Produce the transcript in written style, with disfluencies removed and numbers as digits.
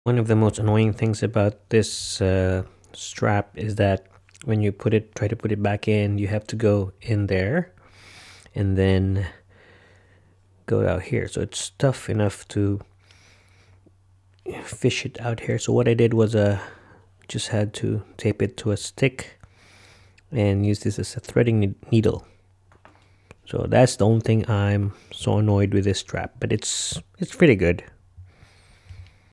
One of the most annoying things about this strap is that when you try to put it back in, you have to go in there and then go out here. So it's tough enough to fish it out here. So what I did was just had to tape it to a stick and use this as a threading needle. So that's the only thing I'm so annoyed with this strap, but it's pretty good.